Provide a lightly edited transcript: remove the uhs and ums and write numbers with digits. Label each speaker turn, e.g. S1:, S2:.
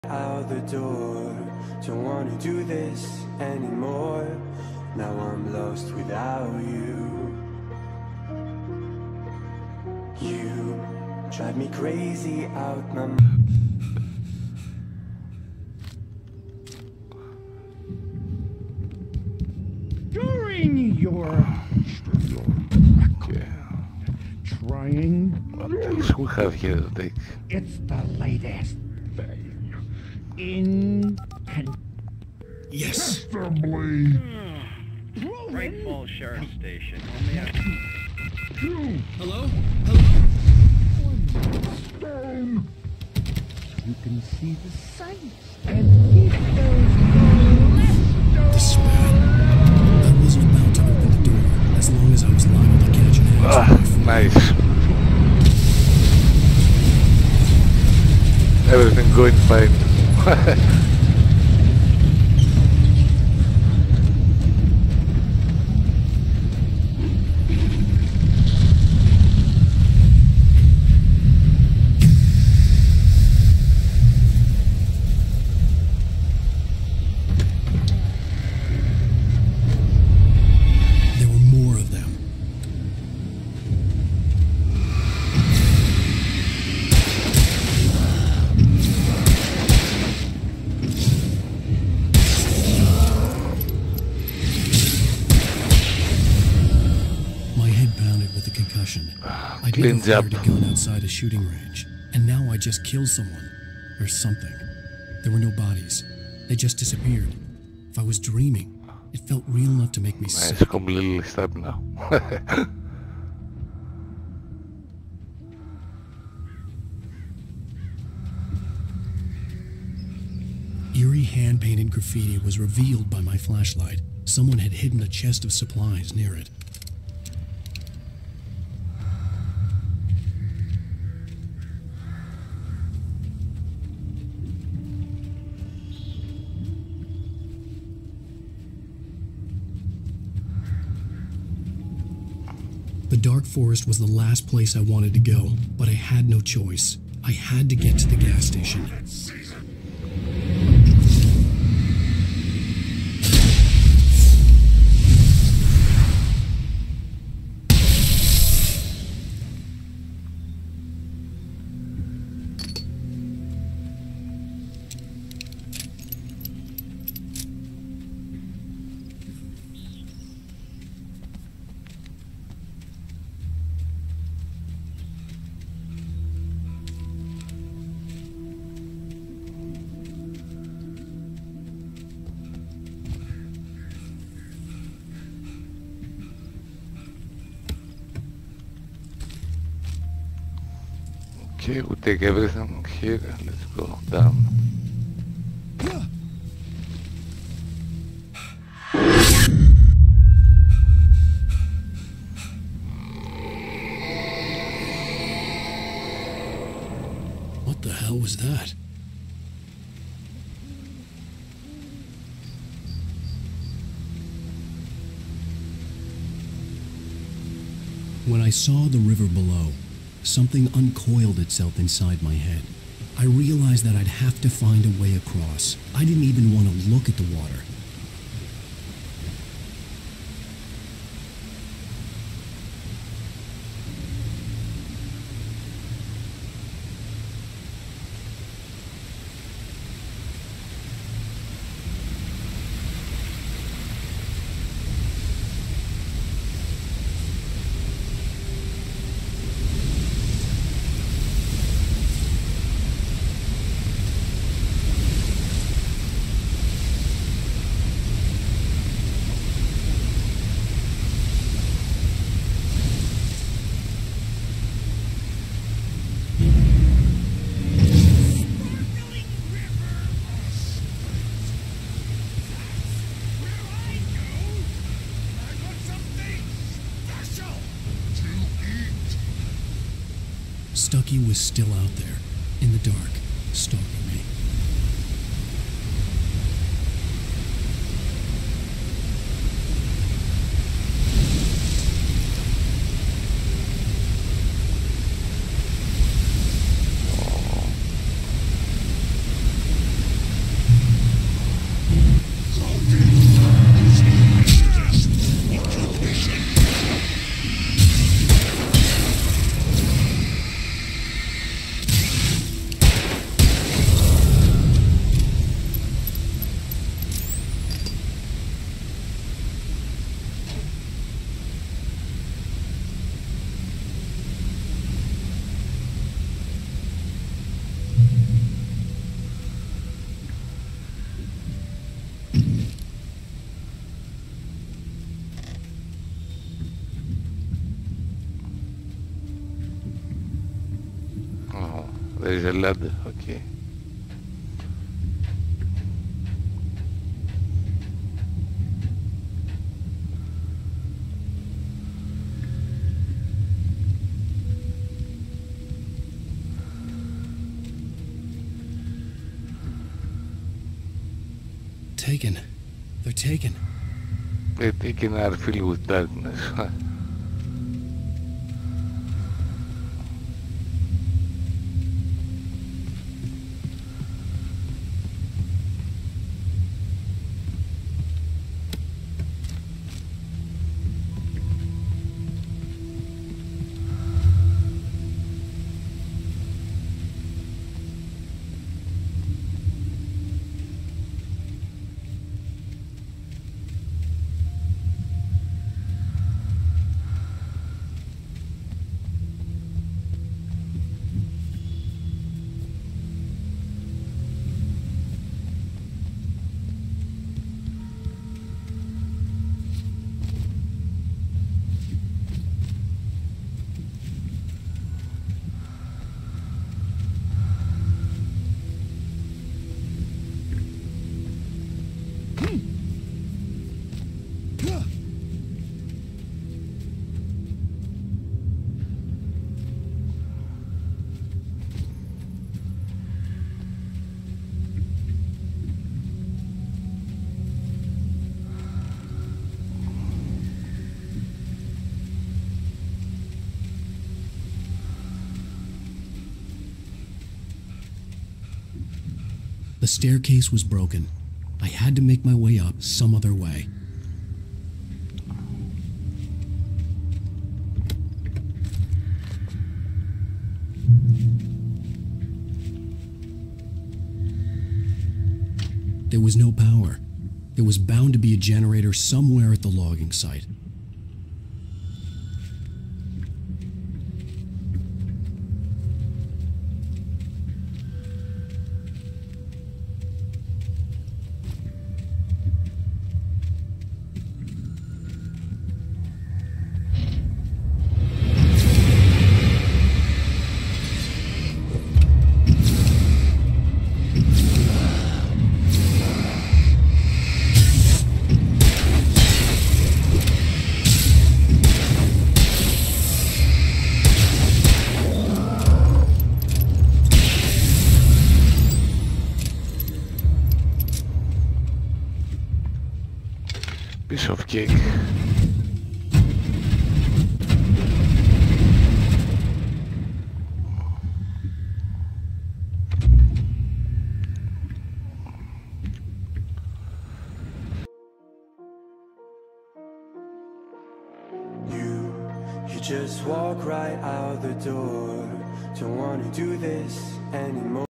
S1: out the door. Don't wanna do this anymore. Now I'm lost without you. You drive me crazy out my mind.
S2: During your trying,
S3: What else we have here to take?
S2: it's the latest thing in
S4: Yes.
S2: assembly.
S5: Great Falls Sheriff Station.
S4: Hello? Hello?
S2: Stone. You can see the sights and keep those
S4: This is bad. I wasn't about to open the door as long as I was liable to catch an accident.
S3: Nice. Everything going fine.
S4: There were more of them. My head pounded with the concussion. I'd never
S3: Cleans up.
S4: fired a gun outside a shooting range, and now I just killed someone. Or something. There were no bodies. They just disappeared. If I was dreaming, it felt real enough to make me sick.
S3: Nice, completely stopped now.
S4: Eerie hand-painted graffiti was revealed by my flashlight. Someone had hidden a chest of supplies near it. The dark forest was the last place I wanted to go, but I had no choice. I had to get to the gas station.
S3: Okay, we take everything here and let's go down.
S4: What the hell was that? When I saw the river below, something uncoiled itself inside my head. I realized that I'd have to find a way across. I didn't even want to look at the water. Stucky was still out there, in the dark, stalking me.
S3: There is a ladder, okay.
S4: Taken. They're taken.
S3: They're taking our fill with darkness.
S4: The staircase was broken. I had to make my way up some other way. There was no power. There was bound to be a generator somewhere at the logging site.
S3: Piece of cake.
S1: You just walk right out the door. Don't wanna do this anymore.